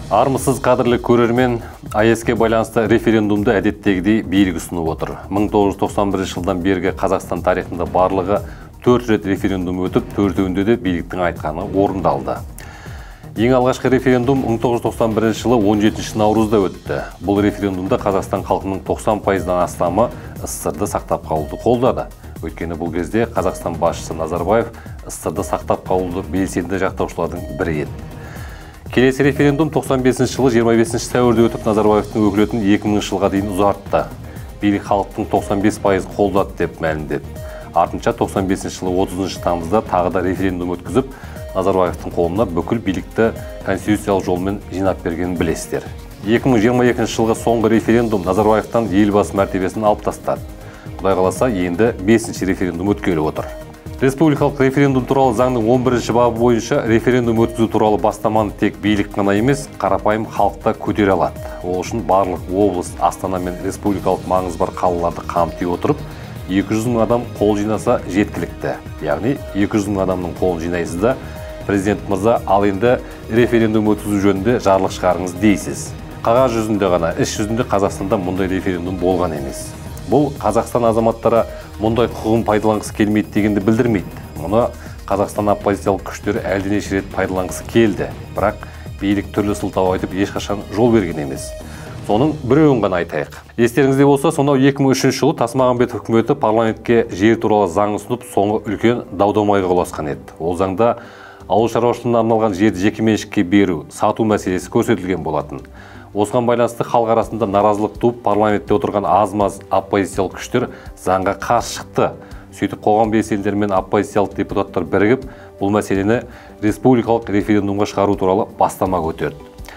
Армысыз қадірлі көрермен, АЭС-ке байланысты референдумды әдеттегідей билік ұсынып отыр. 1991 жылдан бергі Қазақстан тарихында барлығы 4 рет референдум өтіп, 4-інде де биліктің айтқаны орындалды. Ең алғашқы референдум 1991 жылы 17 наурызда өтті. Бұл референдумда Қазақстан халқының 90%-дан астамы СССР-ды сақтап қалуды қолдады. Өйткені бұл кезде Қазақстан басшысы Назарбаев СССР-ды сақтап қалуды белсенді жақтаушылардың бірі еді. Келесі референдум 95 жылы 25 сәуірде өтіп, Назарбаевтың өкілетін 2000 жылға дейін ұзартты. Билік халықтың 95% қолдады деп мәлімдеді. Артынша 95 жылы 30 тамызда тағы да референдум өткізіп, Назарбаевтың қолына бүкіл билікті конституциялық жолмен жинап бергенін білесіздер. 2022 жылғы соңғы референдум Назарбаевтан елбасы мәртебесін алып тастады. Құдай қаласа, енді 5-ші референдум өткелі отыр. Республикалық референдум туралы заңның 11-ші бабы бойынша референдум өткізу туралы бастаманы тек билік қана емес, қарапайым халықта көтере алады. Ол үшін барлық облыс, Астана мен республикалық маңызы бар қалаларды қамти отырып, 200 мың адам қол жинаса жеткілікті. Яғни 200 мың адамның қолын жинайсыз да, президент мырза, ал енді референдум өткізу жөнінде жарлық шығарыңыз дейсіз. Қағаз жүзінде ғана, іс жүзінде Қазақстанда мұндай референдум болған емес. Бұл Қазақстан азаматтары мұндай құқығын пайдаланғысы келмейді дегенді білдірмейді. Мұны Қазақстан оппозициялық күштері әлденеше рет пайдаланғысы келді. Бірақ билік түрлі сылтау айтып ешқашан жол берген емес. Соның біреуін ғана айтайық. Естеріңізде болса, сонау 2003 жылы Тасмағамбетов үкіметі парламентке жер туралы заң ұсынып, соңы үлкен дау-дамайға ұласқан еді. Ол заңда ауыл шаруашылығына арналған жерді жекеменшікке беру, сату мәселесі көрсетілген болатын. Осыған байланысты халық арасында наразылық туып, парламентте отырған аз-маз оппозициялық күштер заңға қарсы шықты. Сөйтіп, қоғам белсенділері мен оппозициялық депутаттар бірігіп, бұл мәселені республикалық референдумға шығару туралы бастама көтерді.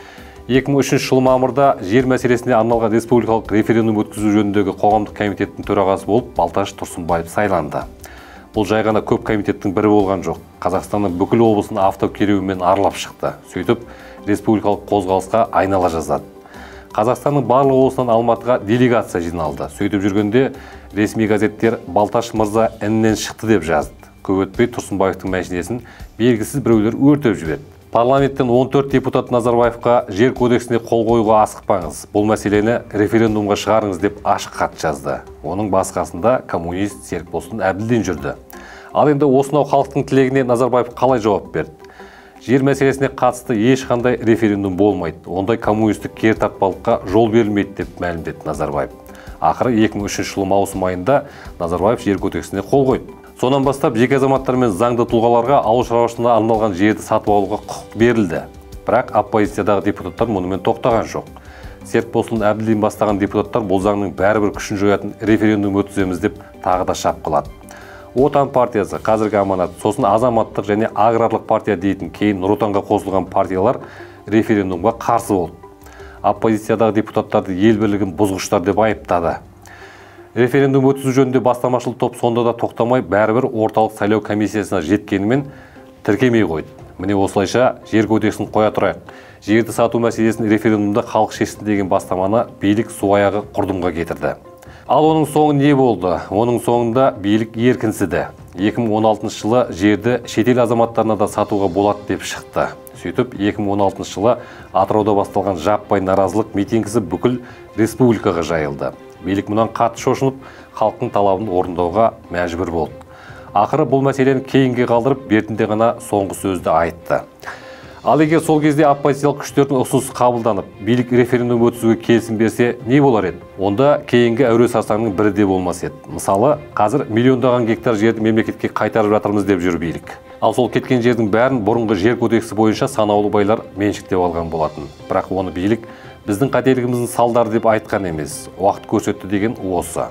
2003 жылы мамырда жер мәселесіне арналған республикалық референдум өткізу жөніндегі қоғамдық комитеттің төрағасы болып Балташ Тұрсынбаев сайланды. Бұл жай ғана көп комитеттің бірі болған жоқ. Қазақстанның бүкіл облысын автокеруімен аралап шықты. Сөйтіп, республикалық қозғалысқа айнала жаздады. Қазақстанның барлық облысынан Алматыға делегация жиналды. Сөйтіп жүргенде ресми газеттер Балташ мырза інінен шықты деп жазды. Көп өтпей Тұрсынбаевтың мәшинесін белгісіз біреулер өртеп жіберді. Парламенттен 14 депутат Назарбаевқа жер кодексіне қол қоюға асықпаңыз. Бұл мәселені референдумға шығарыңыз деп ашық хат жазды. Оның басқасында коммунист Серікболсын Әбділдин жүрді. Ал енді осынау халықтың тілегіне Назарбаев қалай жауап берді? Жер мәселесіне қатысты ешқандай референдум болмайды. Ондай коммунистік кертартпалыққа жол берілмейді деп мәлімдеді Назарбаев. Ақыры 2003 жылы маусым айында Назарбаев жер кодексіне қол қойды. Сонан бастап жеке азаматтар мен заңды тұлғаларға ауыл шаруашылығына арналған жерді сатып алуға құқық берілді. Бірақ оппозициядағы депутаттар мұнымен тоқтаған жоқ. Серікболсын Әбділдин бастаған депутаттар бұл заңның бәрібір күшін жоятын референдум өткіземіз деп тағы да шапқылады. Отан партиясы, қазіргі аманат, сосын азаматтық және аграрлық партия дейтін, кейін Нұр Отанға қосылған партиялар референдумға қарсы болды. Оппозициядағы депутаттарды ел бірлігін бұзғыштар деп айыптады. Референдум өткізу жөнінде бастамашыл топ сонда да тоқтамай, бәрібір орталық сайлау комиссиясына жеткенімен тіркемей қойды. Міне осылайша жер кодексін қоя тұрайық. Жерді сату мәселесін референдумда халық шешсін деген бастаманы билік су аяғы құрдымға кетірді. Ал оның соңы не болды? Оның соңында билік еркінсіді. 2016 жылы жерді шетел азаматтарына да сатуға болады деп шықты. Сөйтіп, 2016 жылы Атырауда басталған жаппай наразылық митингісі бүкіл республикаға жайылды. Билік мұнан қатты шошынып, халықтың талабын орындауға мәжбүр болды. Ақыры бұл мәселені кейінге қалдырып, бертінде ғана соңғы сөзді айтты. Ал егер сол кезде оппозициялық күштердің ұсынысы қабылданып, билік референдум өткізуге келісім берсе, не болар еді? Онда кейінгі әуре сарсаңның бірі де болмас еді. Мысалы, қазір миллиондаған гектар жерді мемлекетке қайтарып жатырмыз деп жүр билік. Ал сол кеткен жердің бәрін бұрынғы жер кодексі бойынша санаулы байлар меншіктеп алған болатын. Бірақ оны билік біздің қателігіміздің салдары деп айтқан емес, уақыт көрсетті деген осы.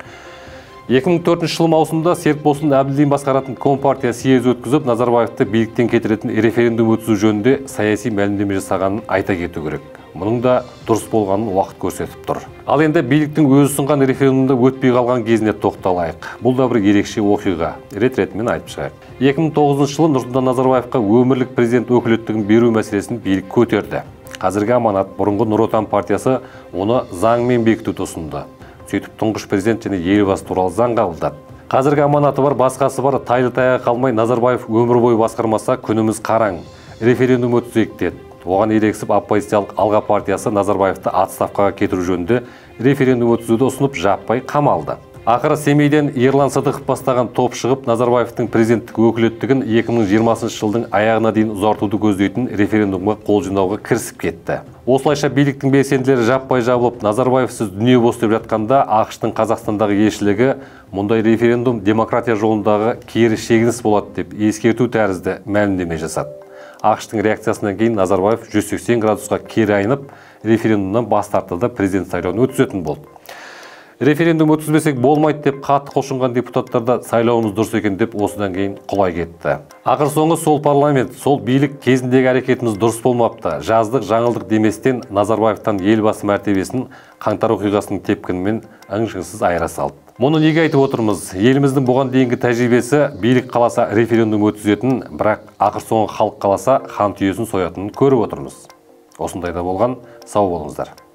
2004 жылы маусымда Серікболсын Әбділдин басқаратын Компартия съезі өткізіп, Назарбаевты биліктен кетіретін референдум өткізу жөнінде саяси мәлімдеме жасағанын айта кету керек. Мұның да дұрыс болғанын уақыт көрсетіп тұр. Ал енді биліктің өзі ұсынған референдумда өтпей қалған кезіне тоқталайық. Бұл да бір ерекше оқиға. Рет-ретімен айтып шығайық. 2009 жылы Нұрсұлтан Назарбаевқа өмірлік президент өкілеттігін беру мәселесін билік көтерді. Қазіргі аманат бұрынғы Нұр Отан партиясы оны заңмен бекітуді ұсынды. Сөйтіп, тұңғыш президент және елбасы туралы заң қабылдады. Қазіргі аманаты бар, басқасы бар, тайлы таяғы қалмай Назарбаев өмір бойы басқармаса, күніміз қараң. Референдум өткізейік деді. Оған ерегісіп оппозициялық Алға партиясы Назарбаевты отставкаға кетіру жөнінде референдум өткізуді ұсынып жаппай қамалды. Ақыры Семейден Ерлан Сыдықов бастаған топ шығып, Назарбаевтың президенттік өкілеттігін 2020 жылдың аяғына дейін ұзартуды көздейтін референдумға қол жинауға кірісіп кетті. Осылайша биліктің белсенділері жаппай жабылып, Назарбаевсыз дүние бос деп жатқанда, ақш-тың Қазақстандағы елшілігі мұндай референдум демократия жолындағы кері шегініс болады деп ескерту тәрізді мәлімдеме жасады. ақш-тың реакциясынан кейін Назарбаев 180 градусқа кері айнып, референдумнан бас тартты да президент сайлауын өткізетін болды. Референдум өткізбесек болмайды деп қатты құлшынған депутаттар да сайлауымыз дұрыс екен деп осыдан кейін құлай кетті. Ақыр соңы сол парламент, сол билік кезіндегі әрекетіміз дұрыс болмапты. Жаздық, жаңылдық деместен Назарбаевтан елбасы мәртебесін қаңтар оқиғасының тепкінімен ың-шыңсыз айыра салды. Мұны неге айтып отырмыз? Еліміздің бұған дейінгі тәжірибесі билік қаласа референдум өткізетін, бірақ ақыр соңы халық қаласа хан түйесін соятынын көріп отырмыз. Осындайда болған, сау болыңыздар.